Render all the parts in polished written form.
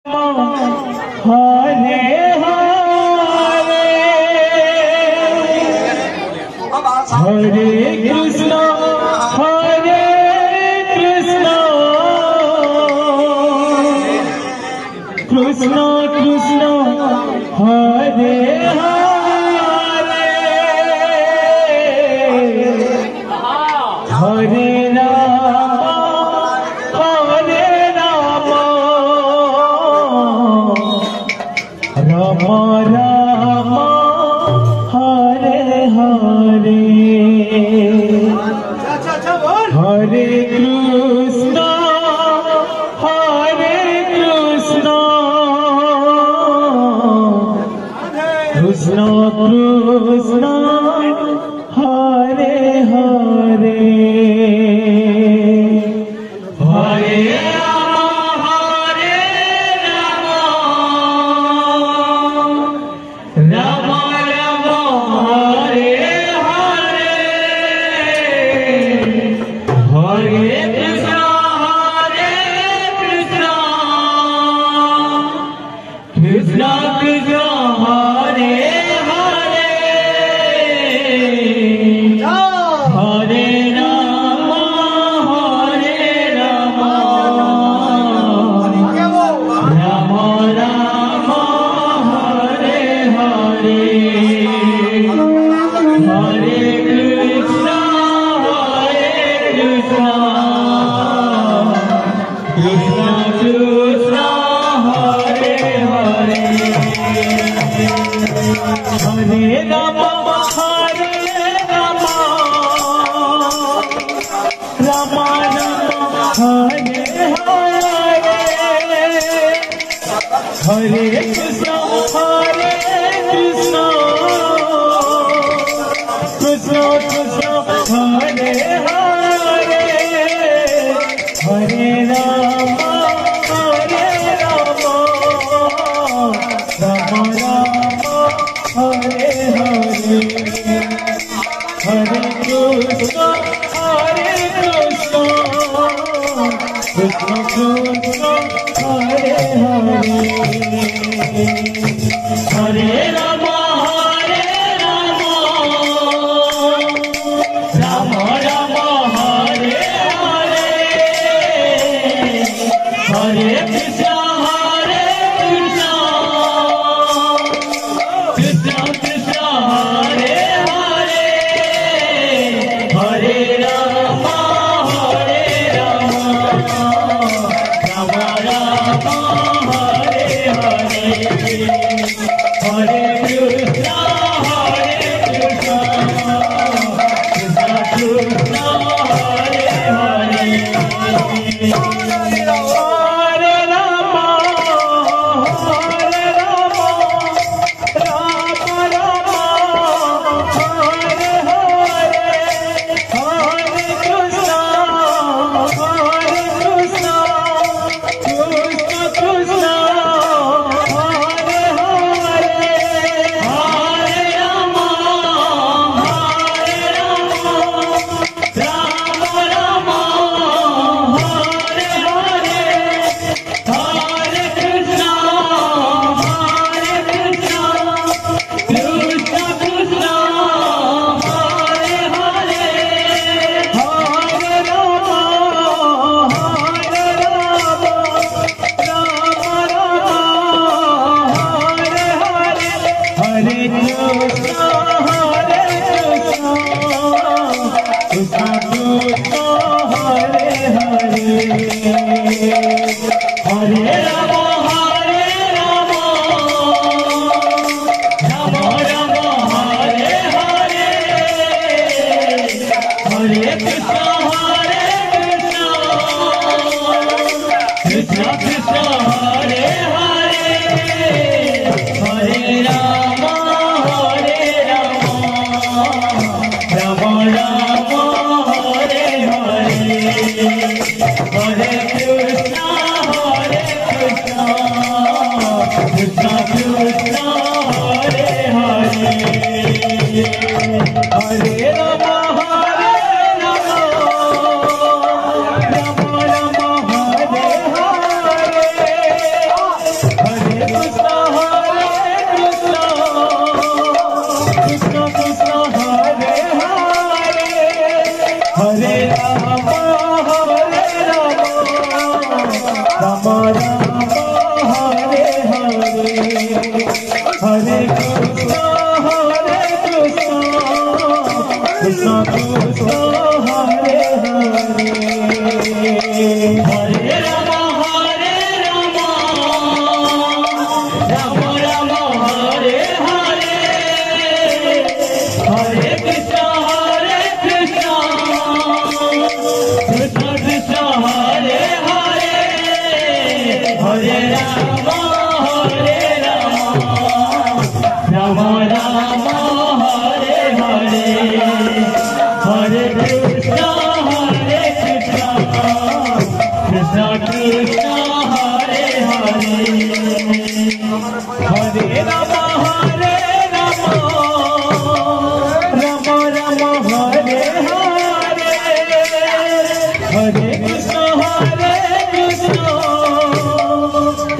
Hare Krishna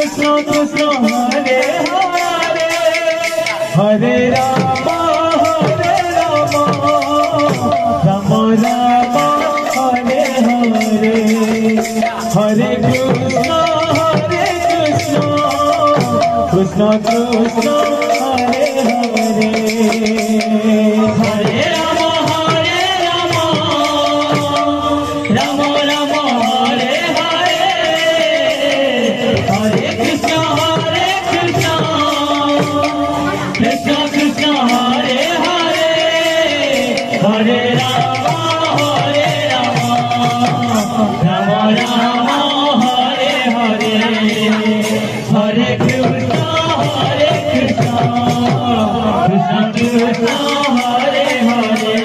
Krishna Krishna Hare Hare Hare Rama Hare Rama Rama Rama Hare Hare Hare Krishna Krishna Krishna Hare Hare Hare Rama Rama Rama Hare Hare Hare Krishna Krishna Krishna Hare Hare Hare Rama Rama Rama Hare Hare Hare Krishna Krishna Krishna Hare Hare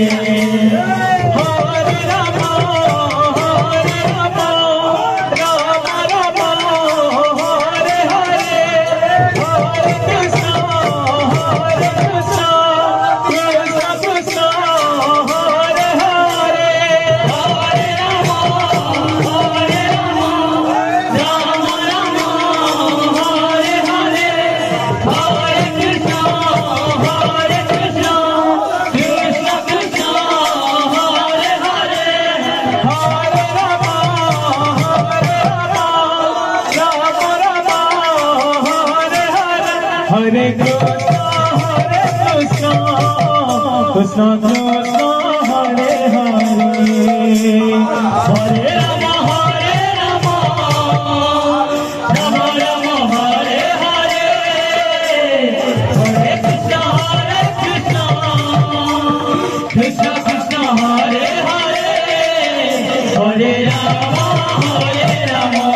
Hare Rama Rama Rama Hare Hare Hare Krishna Krishna Krishna Hare Hare Hare Rama Hare Krishna Krishna Krishna Hare Hare Hare Rama Rama Rama Hare Hare Hare Krishna Krishna Krishna Hare Hare Hare Rama Rama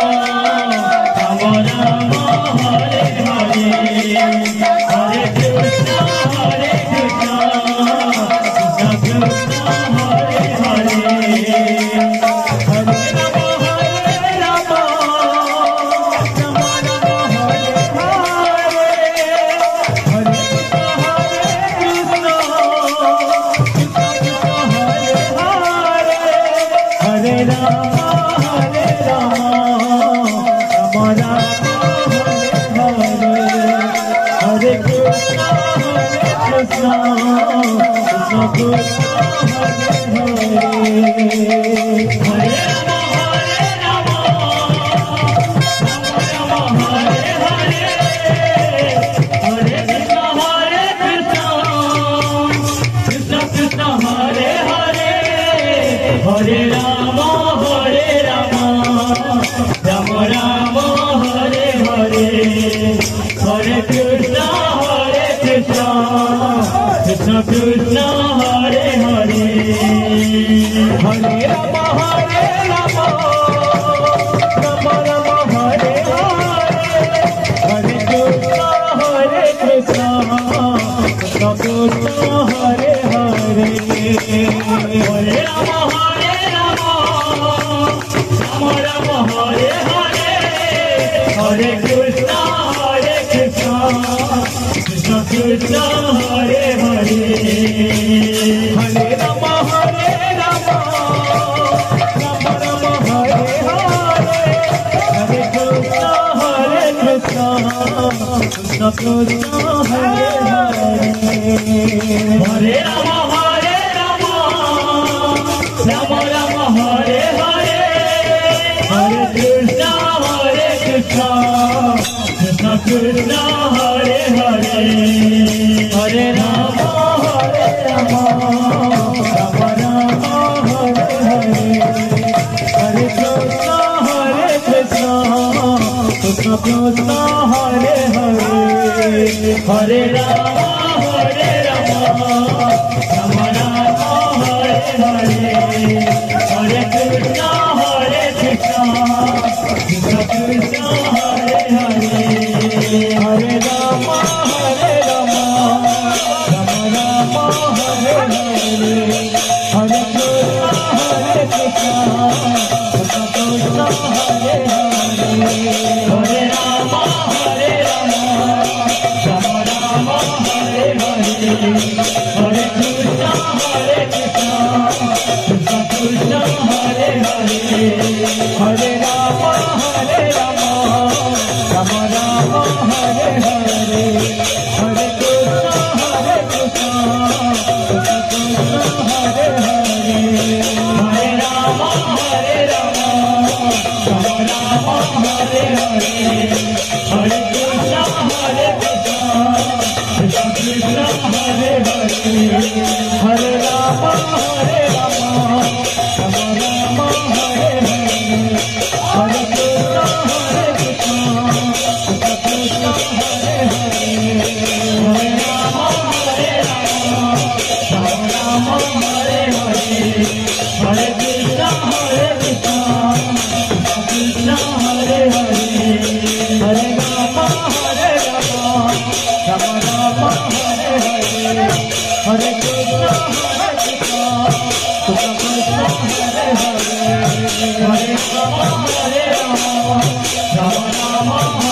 Rama Hare Hare Hare Krishna Krishna Krishna Hare Hare Hare Rama Rama Rama Hare Hare Hare Krishna Krishna Hare Hare Hare Rama Rama Rama Hare Krishna Krishna Krishna Hare Hare Hare Rama Rama Hare Hare Hare Krishna Krishna Krishna Hare Hare Hare Rama Rama Rama Hare Hare Hare Krishna Krishna Krishna Hare Hare Hare Rama Rama Rama Hare Hare Hare Krishna Krishna Krishna Hare Hare Hare Rama Rama Rama Hare Hare Hare Krishna Krishna Krishna Hare Hare Hare Rama Rama Rama Hare Hare Hare Krishna Krishna Krishna Hare Hare Hare Rama Rama Rama Hare Hare Hare Krishna Krishna Krishna Hare Hare Hare Rama Rama Rama Hare Hare Hare Krishna Krishna Krishna Hare Hare Hare Rama Rama Rama Hare Hare Hare Krishna Krishna Krishna Hare Hare Hare Rama Rama Rama Hare Hare Hare Krishna Krishna Hare Hare Hare Rama Rama Rama Hare Hare Hare Krishna Krishna Hare Hare Hare Rama Rama Hare Rama